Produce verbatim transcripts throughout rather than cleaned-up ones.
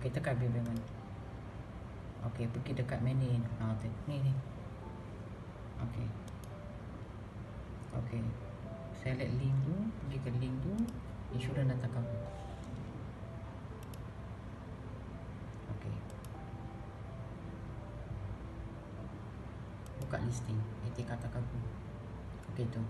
Okey, tekan bill payment. Okey, pergi dekat menu. Ha, ni ni. Okey. Okey. Select link tu, pergi ke link tu, insurans data cover. Okey. Buka listing, etik kata cover. Okey tu.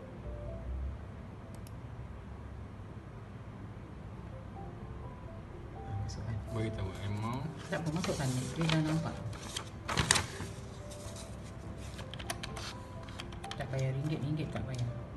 Ha, masukkan. Bagi tahu amount. Tak apa, masukkan ni. Dia dah nampak. Tak payah ringgit, ringgit tak payah.